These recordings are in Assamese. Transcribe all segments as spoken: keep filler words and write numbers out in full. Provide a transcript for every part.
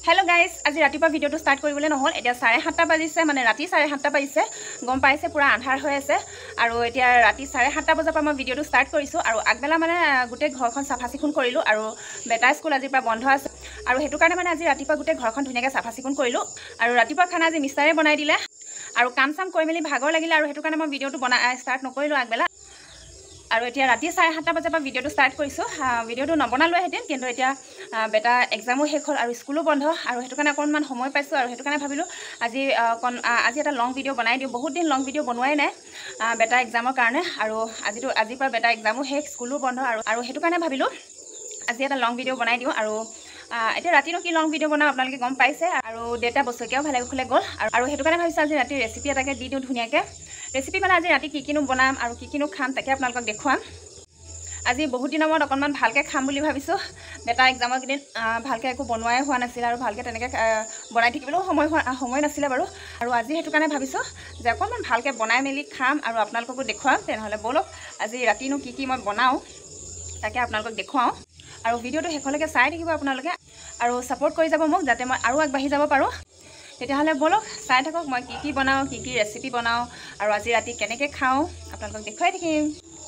Hello guys, আজি ৰাতিপুৱা ভিডিওটো ষ্টাৰ্ট কৰিবলৈ নহল এতিয়া চাৰে সাতটা বাজিছে মানে ৰাতি চাৰে সাতটা বাজিছে গম পাইছে পুৰা আন্ধাৰ হৈ আছে আৰু এতিয়া ৰাতি চাৰে সাতটা বজাৰ পৰা মই ভিডিওটো ষ্টাৰ্ট কৰিছো আৰু আগবেলা মানে গুটে ঘৰখন সাফা সিকুন কৰিলো আৰু বেটা স্কুল আজিৰ পৰা বন্ধ আছে আৰু হেতু কাৰণে মানে আজি ৰাতিপুৱা গুটে ঘৰখন ধুনিয়াকৈ সাফা সিকুন কৰিলো আৰু ৰাতিপুৱা খানা আজি মিষ্টাৰে বনাই দিলে আৰু কাম সাম কৰি মেলি ভাগৰ লাগিলে আৰু হেতু কাৰণে মই ভিডিওটো বনা ষ্টাৰ্ট নকৰিলো আগবেলা আৰু এতিয়া ৰাতি চাৰে সাতটা বজাৰ পৰা ভিডিওটো ষ্টাৰ্ট কৰিছো ভিডিওটো নবনালো হেতেন কিন্তু এতিয়া বেটা এক্সামো শেষ হ'ল আৰু স্কুলো বন্ধ আৰু হেতু কাৰণে অকনমান সময় পাইছো আৰু হেতু কাৰণে ভাবিলো আজি আজি এটা লং ভিডিও বনাই দিও বহুত দিন লং ভিডিও বনোৱাই নাই বেটা এক্সামৰ কাৰণে আৰু আজিটো আজিৰ পৰা বেটা এক্সামো শেষ স্কুলো বন্ধ আৰু আৰু হেতু কাৰণে ভাবিলো আজি এটা লং ভিডিও বনাই দিও আৰু এতিয়া ৰাতিনো কি লং ভিডিও বনাও আপোনালোকে গম পাইছে আৰু ডেটা বছকিয়াও ভালে খুলে গ'ল আৰু হেতু কাৰণে ভাবিছো আজি ৰাতি ৰেচিপি এটাকে দি দিও ধুনিয়াকে ৰেচিপি মানে আজি ৰাতি কি কিনো বনাম আৰু কি কিনো খাম তাকে আপোনালোকক দেখুৱাম আজি বহুত দিনৰ মূৰত অকনমান ভালকে খাম বুলি ভাবিছো বেটা এক্সামৰ দিন ভালকে একো বনোৱাই হোৱা নাছিল আৰু ভালকে তেনেকে বনাই থাকিবলৈ সময় সময় নাছিল বাৰু আৰু আজি হেতু কাৰণে ভাবিছো যে অকনমান ভালকে বনাই মেলি খাম আৰু আপোনালোককো দেখুৱাম তেনেহলে বলক আজি ৰাতিনো কি কি মই বনাও তাকে আপোনালোকক দেখুৱাও আৰু ভিডিওটো শেষলৈকে চাই থাকিব আপোনালোকে আৰু সাপোৰ্ট কৰি যাব মোক যাতে মই আৰু আগবাঢ়ি যাব পাৰো তেতিয়াহলে বলক চাই থাকক মই কি কি বনাও কি কি ৰেচিপি বনাও আৰু আজি ৰাতি কেনেকৈ খাও আপোনালোকক দেখুৱাই থাকিম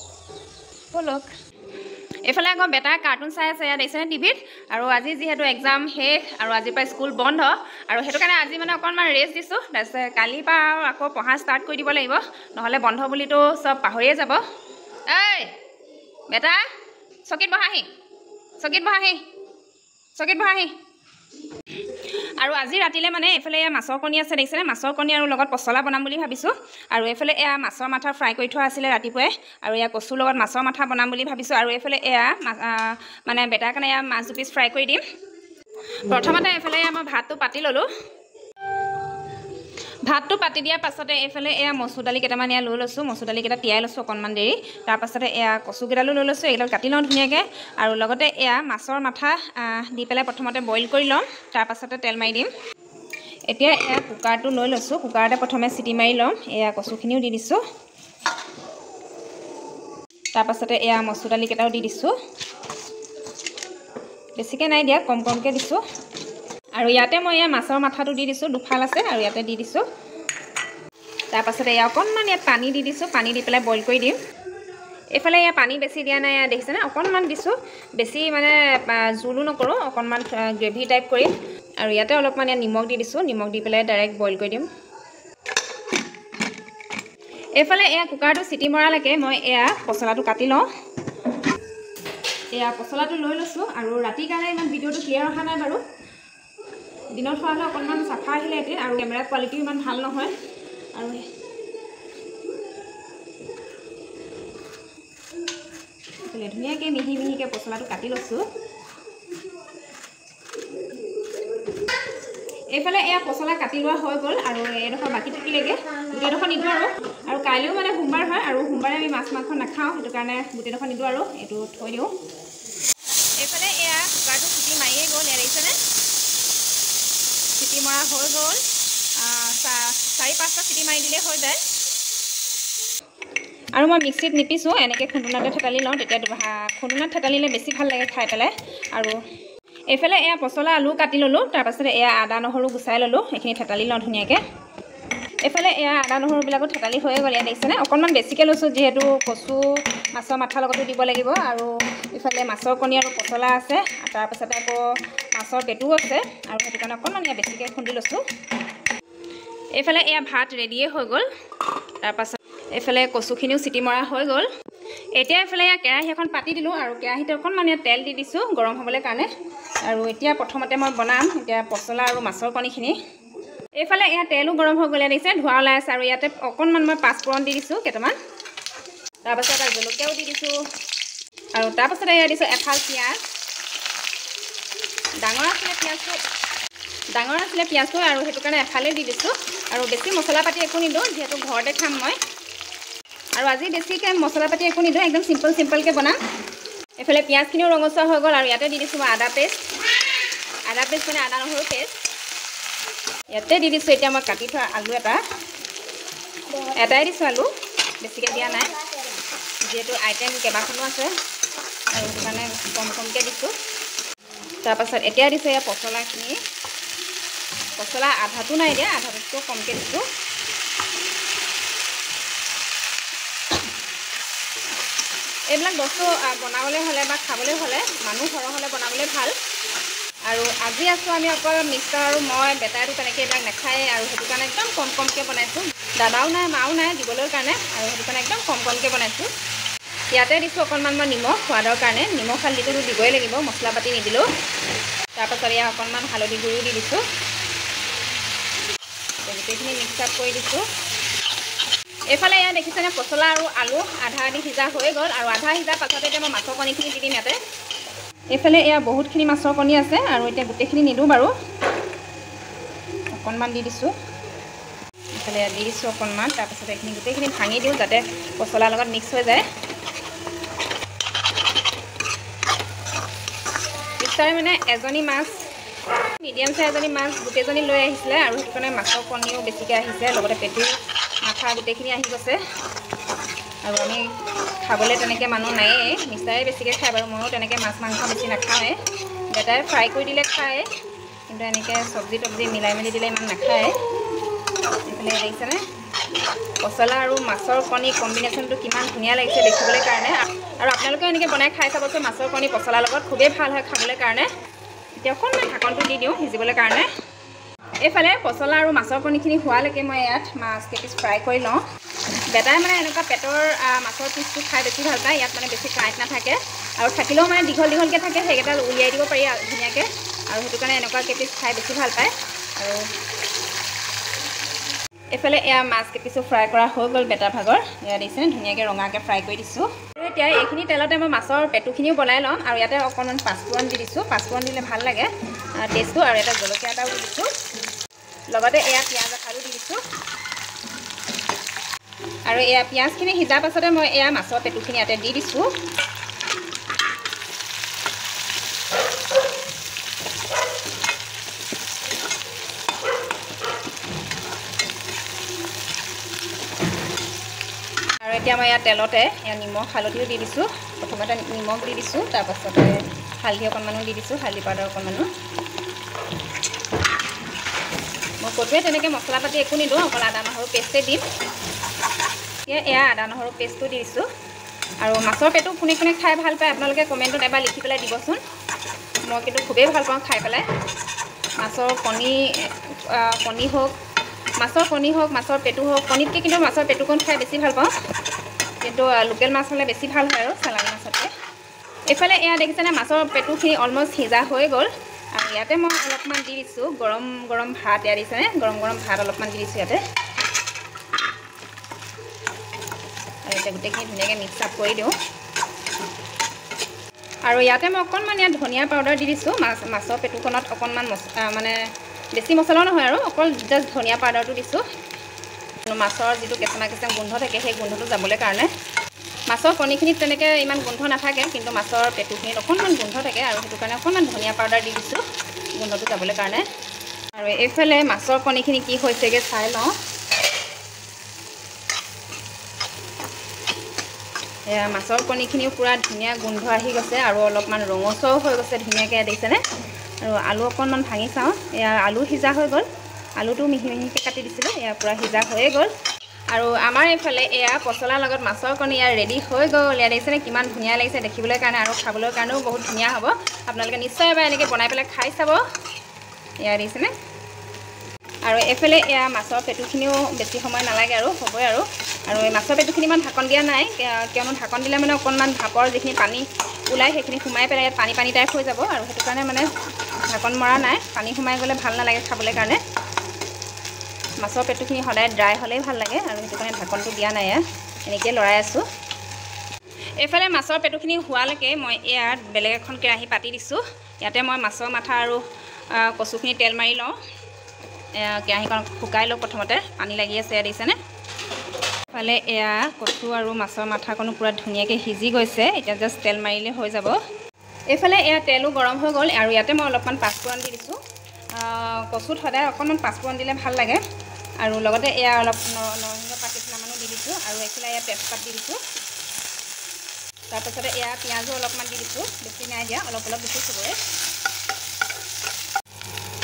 বলক এফালে আকৌ বেটা কাৰ্টুন চাই আছে ইয়াত দেখিছেনে টিভিত আৰু আজি যিহেতু এক্সাম শেষ আৰু আজিৰ পৰা স্কুল বন্ধ আৰু হেতু কাৰণে আজি মানে অকনমান ৰেষ্ট দিছো তাৰপিছত কালিৰ পৰা আকৌ পঢ়া ষ্টাৰ্ট কৰি দিব লাগিব নহলে বন্ধ বুলিতো সব পাহৰিয়ে যাব এই বেটা চকীত বহাহি চকীত বহাহি চকীত বহাহি আৰু আজি ৰাতিলে মানে এফালে মাছৰ কণী আছে দেখিছেনে মাছৰ কণী আৰু লগত পচলা বনাম বুলি ভাবিছো আৰু এফালে এয়া মাছৰ মাথা ফ্ৰাই কৰি থোৱা আছিলে ৰাতিপুৱাই আৰু এয়া কচুৰ লগত মাছৰ মাথা বনাম বুলি ভাবিছো আৰু এফালে এয়া মানে বেটাৰ কাৰণে এয়া মাছ দুপিচ ফ্ৰাই কৰি দিম প্ৰথমতে এফালে মই ভাতটো পাতি ললো ভাতটো পাতি দিয়াৰ পাছতে এফালে এয়া মচুৰ দালি কেইটামান এয়া লৈ লৈছো মচুৰ দালি কেইটা তিয়াই লৈছো অকনমান দেৰি তাৰ পাছতে এয়া কচু কেইডালো লৈ লৈছো এইডাল কাটি লওঁ ধুনীয়াকৈ আৰু লগতে এয়া মাছৰ মাথা দি পেলাই প্ৰথমতে বইল কৰি ল'ম তাৰ পাছতে তেল মাৰি দিম এতিয়া এয়া কুকাৰটো লৈ লৈছো কুকাৰতে প্ৰথমে চিটি মাৰি ল'ম এয়া কচুখিনিও দি দিছো তাৰ পাছতে এয়া মচুৰ দালি কেইটাও দি দিছো বেছিকৈ নাই দিয়া কম কমকৈ দিছো আৰু ইয়াতে মই এয়া মাছৰ মাথাটো দি দিছো দুফাল আছে আৰু ইয়াতে দি দিছো তাৰ পাছতে এয়া অকনমান ইয়াত পানী দি দিছো পানী দি পেলাই বইল কৰি দিম এফালে এয়া পানী বেছি দিয়া নাই দেখিছেনে অকনমান দিছো বেছি মানে জুলো নকৰো অকনমান গ্ৰেভি টাইপ কৰি আৰু ইয়াতে অলপমান ইয়াত নিমখ দি দিছো নিমখ দি পেলাই ডাইৰেক্ট বইল কৰি দিম এফালে এয়া কুকাৰটো চিটি মৰালৈকে মই এয়া পচলাটো কাটি লওঁ এয়া পচলাটো লৈ লৈছো আৰু ৰাতিৰ কাৰণে ইমান ভিডিওটো ক্লিয়াৰ অহা নাই বাৰু দিনত হোৱা হ'লে অকণমান চাফা আহিলে এতিয়া আৰু কেমেৰা কোৱালিটিও ইমান ভাল নহয় আৰু ধুনীয়াকৈ মিহি মিহিকৈ পচলাটো কাটি লৈছোঁ এইফালে এয়া পচলা কাটি লোৱা হৈ গ'ল আৰু এইডোখৰ বাকী থাকিলেগৈ গোটেইডোখৰ নিদিওঁ আৰু আৰু কাইলৈও মানে সোমবাৰ হয় আৰু সোমবাৰে আমি মাছ মাংস নাখাওঁ সেইটো কাৰণে গোটেইডোখৰ নিদিওঁ আৰু এইটো থৈ দিওঁ এইফালে এয়া কুকাৰটো চিটি মাৰিয়ে গ'ল এয়া দেখিছেনে চিটি মৰা হৈ গ'ল চাৰি পাঁচটা চিটি মাৰি দিলে হৈ যায় আৰু মই মিক্সিত নিপিছোঁ এনেকৈ খুন্দুনাতে থেতালি লওঁ তেতিয়া খুন্দুনাত থেতালিলে বেছি ভাল লাগে খাই পেলাই আৰু এইফালে এয়া পচলা আলু কাটি ল'লোঁ তাৰপাছতে এয়া আদা নহৰু গুচাই ল'লোঁ এইখিনি থেতালি লওঁ ধুনীয়াকৈ এইফালে এয়া আদা নহৰুবিলাকো থেতালি হৈয়ে গ'ল ইয়াত দেখিছেনে অকণমান বেছিকৈ লৈছোঁ যিহেতু কচু মাছৰ মাথাৰ লগতো দিব লাগিব আৰু ইফালে মাছৰ কণী আৰু পচলা আছে তাৰপাছতে আকৌ মাছৰ পেটুও আছে আৰু সেইটো কাৰণে অকণমান ইয়াত বেছিকৈ খুন্দি লৈছোঁ এইফালে এয়া ভাত ৰেডিয়ে হৈ গ'ল তাৰপাছত এইফালে কচুখিনিও চিটি মৰা হৈ গ'ল এতিয়া এইফালে এয়া কেৰাহী এখন পাতি দিলোঁ আৰু কেৰাহীতে অকণমান ইয়াত তেল দি দিছোঁ গৰম হ'বলৈ কাৰণে আৰু এতিয়া প্ৰথমতে মই বনাম এতিয়া পচলা আৰু মাছৰ কণীখিনি এইফালে এয়া তেলো গৰম হৈ গ'লে দিছে ধোঁৱা ওলাই আছে আৰু ইয়াতে অকণমান মই পাঁচফোৰণ দি দিছোঁ কেইটামান তাৰপাছত আৰু জলকীয়াও দি দিছোঁ আৰু তাৰপাছতে এয়া দিছোঁ এফাল পিঁয়াজ ডাঙৰ আছিলে পিঁয়াজটো ডাঙৰ আছিলে পিঁয়াজটো আৰু সেইটো কাৰণে এফালেই দি দিছোঁ আৰু বেছি মছলা পাতি একো নিদিওঁ যিহেতু ঘৰতে খাম মই আৰু আজি বেছিকৈ মছলা পাতি একো নিদিওঁ একদম চিম্পল চিম্পলকৈ বনাম এইফালে পিঁয়াজখিনিও ৰঙচুৱা হৈ গ'ল আৰু ইয়াতে দি দিছোঁ মই আদা পেষ্ট আদা পেষ্ট মানে আদা নহৰু পেষ্ট ইয়াতে দি দিছোঁ এতিয়া মই কাটি থোৱা আলু এটা এটাই দিছোঁ আলু বেছিকৈ দিয়া নাই যিহেতু আইটেম কেইবাখনো আছে আৰু সেইটো কাৰণে কম কমকৈ দিছোঁ তাৰপাছত এতিয়া দিছোঁ এয়া পচলাখিনি পচলা আধাটো নাই দিয়া, আধাটোতকৈ কমকৈ দিছোঁ। এইবিলাক বস্তু বনাবলৈ হ'লে বা খাবলৈ হ'লে মানুহ সৰহ হ'লে বনাবলৈ ভাল। আৰু আজি আছোঁ আমি অকল মিষ্টাৰ আৰু মই, বেটাইটো তেনেকৈ এইবিলাক নাখায়েই, আৰু সেইটো কাৰণে একদম কম কমকৈ বনাইছোঁ। দাদাও নাই মাও নাই দিবলৈ কাৰণে, আৰু সেইটো কাৰণে একদম কম কমকৈ বনাইছোঁ। ইয়াতে দিছোঁ অকণমান মই নিমখ সোৱাদৰ কাৰণে, নিমখ হালধিটো দিবই লাগিব, মছলা পাতি নিদিলেও। তাৰপাছত ইয়াত অকণমান হালধি গুড়িও দি দিছোঁ। গোটেইখিনি মিক্স আপ কৰি দিছোঁ। এইফালে ইয়াত দেখিছেনে পচলা আৰু আলু আধা আধি সিজা হৈ গ'ল, আৰু আধা সিজাৰ পাছতে এতিয়া মই মাছৰ কণীখিনি দি দিম ইয়াতে। এইফালে এয়া বহুতখিনি মাছৰ কণী আছে, আৰু এতিয়া গোটেইখিনি নিদিওঁ বাৰু, অকণমান দি দিছোঁ। এইফালে দি দিছোঁ অকণমান, তাৰপাছত এইখিনি গোটেইখিনি ভাঙি দিওঁ যাতে পচলাৰ লগত মিক্স হৈ যায়। মিষ্টাৰে মানে এজনী মাছ, মিডিয়াম চাইজ এজনী মাছ গোটেইজনী লৈ আহিছিলে, আৰু সেইটো কাৰণে মাছৰ কণীও বেছিকৈ আহিছে, লগতে পেটু মাথা গোটেইখিনি আহি গৈছে। আৰু আমি খাবলৈ তেনেকৈ মানুহ নায়েই, মিষ্টাৰে বেছিকৈ খায় বাৰু, ময়ো তেনেকৈ মাছ মাংস বেছি নাখাওঁৱে। বেটাই ফ্ৰাই কৰি দিলে খায়, কিন্তু এনেকৈ চব্জি তব্জি মিলাই মেলি দিলে ইমান নাখায়। এইফালে দেখিছেনে পচলা আৰু মাছৰ কণী কম্বিনেশ্যনটো কিমান ধুনীয়া লাগিছে দেখিবলৈ কাৰণে। আৰু আপোনালোকেও এনেকৈ বনাই খাই চাবচোন, মাছৰ কণী পচলাৰ লগত খুবেই ভাল হয় খাবলৈ কাৰণে। এতিয়া অকণমান ঢাকনটো দি দিওঁ সিজিবলৈ কাৰণে। এইফালে পচলা আৰু মাছৰ কণীখিনি হোৱালৈকে মই ইয়াত মাছ কেইপিচ ফ্ৰাই কৰি লওঁ। বেটাই মানে এনেকুৱা পেটৰ মাছৰ পিচটো খাই বেছি ভাল পায়, ইয়াত মানে বেছি কাঁইট নাথাকে, আৰু থাকিলেও মানে দীঘল দীঘলকৈ থাকে, সেইকেইটা উলিয়াই দিব পাৰি ধুনীয়াকৈ, আৰু সেইটো কাৰণে এনেকুৱা কেইপিচ খাই বেছি ভাল পায়। আৰু এইফালে এয়া মাছ কেইপিচো ফ্ৰাই কৰা হৈ গ'ল বেটাৰ ভাগৰ, এয়া দেখিছেনে ধুনীয়াকৈ ৰঙাকৈ ফ্ৰাই কৰি দিছোঁ। এতিয়া এইখিনি তেলতে মই মাছৰ পেটুখিনিও বনাই ল'ম, আৰু ইয়াতে অকণমান পাঁচফোৰণ দি দিছোঁ, পাঁচফোৰণ দিলে ভাল লাগে টেষ্টটো, আৰু এটা জলকীয়া এটাও দি দিছোঁ, লগতে এয়া পিঁয়াজ এফালো দি দিছোঁ। আৰু এয়া পিঁয়াজখিনি সিজাৰ পাছতে মই এয়া মাছৰ পেটুখিনি ইয়াতে দি দিছোঁ। আৰু এতিয়া মই ইয়াত তেলতে ইয়াত নিমখ হালধিও দি দিছোঁ, প্ৰথমতে নিমখ দি দিছোঁ, তাৰপাছতে হালধি অকণমানো দি দিছোঁ, হালধি পাউডাৰ অকণমানো। মই ক'তোৱে তেনেকৈ মছলা পাতি একো নিদিওঁ, অকল আদা নহৰু পেষ্টে দিম। এতিয়া এয়া আদা নহৰু পেষ্টটো দি দিছোঁ। আৰু মাছৰ পেটু কোনে কোনে খাই ভাল পায় আপোনালোকে কমেণ্টত এবাৰ লিখি পেলাই দিবচোন, মই কিন্তু খুবেই ভাল পাওঁ খাই পেলাই। মাছৰ কণী কণী হওক মাছৰ কণী হওক মাছৰ পেটু হওক, কণীতকৈ কিন্তু মাছৰ পেটুকণ খাই বেছি ভাল পাওঁ, কিন্তু লোকেল মাছ হ'লে বেছি ভাল হয় আৰু চালানী মাছতকৈ। এইফালে এয়া দেখিছেনে মাছৰ পেটুখিনি অলমষ্ট সিজা হৈ গ'ল, আৰু ইয়াতে মই অলপমান দি দিছোঁ গৰম গৰম ভাত, ইয়াত দিছেনে গৰম গৰম ভাত অলপমান দি দিছোঁ ইয়াতে। আৰু এতিয়া গোটেইখিনি ধুনীয়াকৈ মিক্স আপ কৰি দিওঁ। আৰু ইয়াতে মই অকণমান ইয়াত ধনিয়া পাউডাৰ দি দিছোঁ, মাছ মাছৰ পেটুখনত অকণমান মছলা মানে বেছি মছলাও নহয় আৰু অকল জাষ্ট ধনিয়া পাউডাৰটো দিছোঁ, মাছৰ যিটো কেঁচা কেঁচা গোন্ধ থাকে সেই গোন্ধটো যাবলৈ কাৰণে। মাছৰ কণীখিনিত তেনেকৈ ইমান গোন্ধ নাথাকে, কিন্তু মাছৰ পেটুখিনিত অকণমান গোন্ধ থাকে, আৰু সেইটো কাৰণে অকণমান ধনিয়া পাউডাৰ দি দিছোঁ গোন্ধটো যাবলৈ কাৰণে। আৰু এইফালে মাছৰ কণীখিনি কি হৈছেগৈ চাই লওঁ। এয়া মাছৰ কণীখিনিও পূৰা ধুনীয়া গোন্ধ আহি গৈছে, আৰু অলপমান ৰঙচুৱাও হৈ গৈছে ধুনীয়াকৈ দেখিছেনে। আৰু আলু অকণমান ভাঙি চাওঁ, এয়া আলু সিজা হৈ গ'ল, আলুটো মিহি মিহিকৈ কাটি দিছিলোঁ, এয়া পূৰা সিজা হৈয়ে গ'ল। আৰু আমাৰ এইফালে এয়া পচলাৰ লগত মাছৰ কণী ইয়াৰ ৰেডি হৈ গ'ল। ইয়াত দেখিছেনে কিমান ধুনীয়া লাগিছে দেখিবলৈ কাৰণে, আৰু খাবলৈ কাৰণেও বহুত ধুনীয়া হ'ব। আপোনালোকে নিশ্চয় এবাৰ এনেকৈ বনাই পেলাই খাই চাব। এয়া দেখিছেনে। আৰু এইফালে এয়া মাছৰ পেটুখিনিও বেছি সময় নালাগে আৰু হ'বই আৰু। আৰু এই মাছৰ পেটুখিনি ইমান ঢাকন দিয়া নাই, কিয়নো ঢাকন দিলে মানে অকণমান ভাপৰ যিখিনি পানী ওলাই সেইখিনি সোমাই পেলাই ইয়াত পানী পানী টাইপ হৈ যাব, আৰু সেইটো কাৰণে মানে ঢাকন মৰা নাই। পানী সোমাই গ'লে ভাল নালাগে খাবলৈ কাৰণে। মাছৰ পেটুখিনি সদায় ড্ৰাই হ'লেই ভাল লাগে, আৰু সেইটো কাৰণে ঢাকনটো দিয়া নাই, এনেকৈ লৰাই আছোঁ। এইফালে মাছৰ পেটুখিনি হোৱালৈকে মই ইয়াত বেলেগ এখন কেৰাহী পাতি দিছোঁ। ইয়াতে মই মাছৰ মাথা আৰু কচুখিনি তেল মাৰি লওঁ। কেৰাহীখন শুকাই লওঁ প্ৰথমতে, পানী লাগি আছে ইয়াত দেখিছেনে। ইফালে এয়া কচু আৰু মাছৰ মাথাকণো পূৰা ধুনীয়াকৈ সিজি গৈছে, এতিয়া জাষ্ট তেল মাৰিলে হৈ যাব। এইফালে এয়া তেলো গৰম হৈ গ'ল, আৰু ইয়াতে মই অলপমান পাঁচফোৰণ দি দিছোঁ। কচুত সদায় অকণমান পাঁচফোৰণ দিলে ভাল লাগে, আৰু লগতে এয়া অলপ নৰসিংহ পাত কেইটামানো দি দিছোঁ, আৰু এইফালে এয়া তেজপাত দি দিছোঁ। তাৰপাছতে এয়া পিঁয়াজো অলপমান দি দিছোঁ, বেছি নাই দিয়া, অলপ অলপ দিছোঁ চবৰে।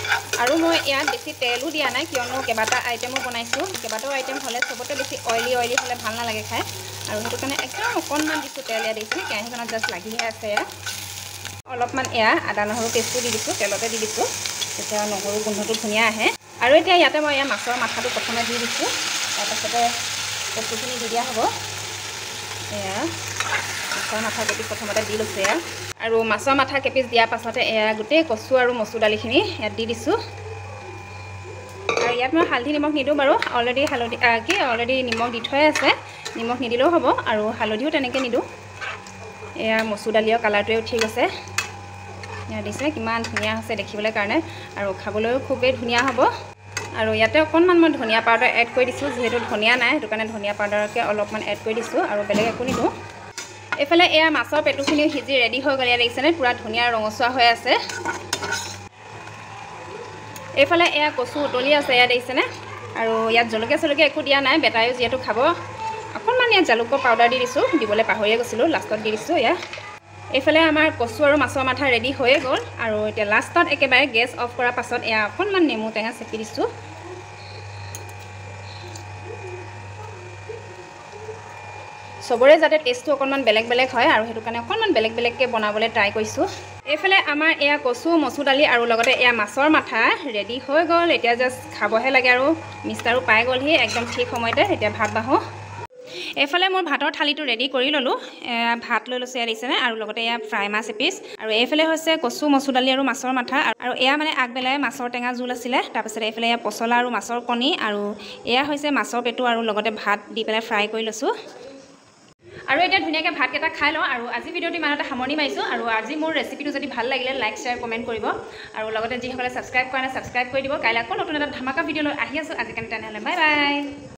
আৰু মই ইয়াত বেছি তেলো দিয়া নাই কিয়নো কেইবাটা আইটেমো বনাইছোঁ কেইবাটাও আইটেম হ'লে চবতে বেছি অইলি অইলি হ'লে ভাল নালাগে খাই আৰু সেইটো কাৰণে একদম অকণমান দিছোঁ তেল ইয়াত দিছোঁ কেৰাহীখনত জাষ্ট লাগিহে আছে ইয়াত অলপমান এয়া আদা নহৰু পেষ্টটো দি দিছোঁ তেলতে দি দিছোঁ তেতিয়া নহৰু গোন্ধটো ধুনীয়া আহে আৰু এতিয়া ইয়াতে মই এয়া মাছৰ মাথাটো প্ৰথমে দি দিছোঁ তাৰপাছতে কচুখিনি দি দিয়া হ'ব এয়া মাছৰ মাথা কেপিচ প্ৰথমতে দি লৈছোঁ এয়া আৰু মাছৰ মাথা কেপিচ দিয়াৰ পাছতে এয়া গোটেই কচু আৰু মচুৰ দালিখিনি ইয়াত দি দিছোঁ আৰু ইয়াত মই হালধি নিমখ নিদিওঁ বাৰু অলৰেডি হালধি কি অলৰেডি নিমখ দি থোৱাই আছে নিমখ নিদিলেও হ'ব আৰু হালধিও তেনেকৈ নিদিওঁ এয়া মচুৰ দালিৰ কালাৰটোৱে উঠি গৈছে ইয়াত দিছে কিমান ধুনীয়া হৈছে দেখিবলৈ কাৰণে আৰু খাবলৈও খুবেই ধুনীয়া হ'ব আৰু ইয়াতে অকণমান মই ধনিয়া পাউডাৰ এড কৰি দিছোঁ যিহেতু ধনিয়া নাই সেইটো কাৰণে ধনিয়া পাউডাৰকে অলপমান এড কৰি দিছোঁ আৰু বেলেগ একো নিদিওঁ এইফালে এয়া মাছৰ পেটুখিনিও সিজি ৰেডি হৈ গ'ল ইয়াত দেখিছেনে পূৰা ধুনীয়া ৰঙচুৱা হৈ আছে এইফালে এয়া কচু উতলি আছে ইয়াত দেখিছেনে আৰু ইয়াত জলকীয়া চলকীয়া একো দিয়া নাই বেটায়ো যিহেতু খাব অকণমান ইয়াত জালুকৰ পাউডাৰ দি দিছোঁ দিবলৈ পাহৰিয়ে গৈছিলোঁ লাষ্টত দি দিছোঁ এয়া এইফালে আমাৰ কচু আৰু মাছৰ মাথা ৰেডি হৈয়ে গ'ল আৰু এতিয়া লাষ্টত একেবাৰে গেছ অফ কৰাৰ পাছত এয়া অকণমান নেমু টেঙা চেপি দিছোঁ চবৰে যাতে টেষ্টটো অকণমান বেলেগ বেলেগ হয় আৰু সেইটো কাৰণে অকণমান বেলেগ বেলেগকৈ বনাবলৈ ট্ৰাই কৰিছোঁ এইফালে আমাৰ এয়া কচু মচুৰ দালি আৰু লগতে এয়া মাছৰ মাথা ৰেডি হৈ গ'ল এতিয়া জাষ্ট খাবহে লাগে আৰু মিষ্টাৰো পাই গ'লহি একদম ঠিক সময়তে এতিয়া ভাত বাঢ়োঁ এইফালে মোৰ ভাতৰ থালিটো ৰেডি কৰি ল'লোঁ ভাত লৈ লৈছোঁ এয়া দিছেনে আৰু লগতে এয়া ফ্ৰাই মাছ এপিচ আৰু এইফালে হৈছে কচু মচুৰ দালি আৰু মাছৰ মাথা আৰু এয়া মানে আগবেলাই মাছৰ টেঙা জোল আছিলে তাৰপিছত এইফালে এয়া পচলা আৰু মাছৰ কণী আৰু এয়া হৈছে মাছৰ পেটু আৰু লগতে ভাত দি পেলাই ফ্ৰাই কৰি লৈছোঁ আৰু এতিয়া ধুনীয়াকৈ ভাতকেইটা খাই লওঁ আৰু আজি ভিডিঅ'টো ইমানতে সামৰণি মাৰিছোঁ আৰু আজি মোৰ ৰেচিপিটো যদি ভাল লাগিলে লাইক শ্বেয়াৰ কমেণ্ট কৰিব আৰু লগতে যিসকলে ছাবস্ক্ৰাইব কৰা নাই ছাবস্ক্ৰাইব কৰি দিব কাইলৈ আকৌ নতুন এটা ধামাকা ভিডিঅ' লৈ আহি আছোঁ আজিকালি তেনেহ'লে বাই বাই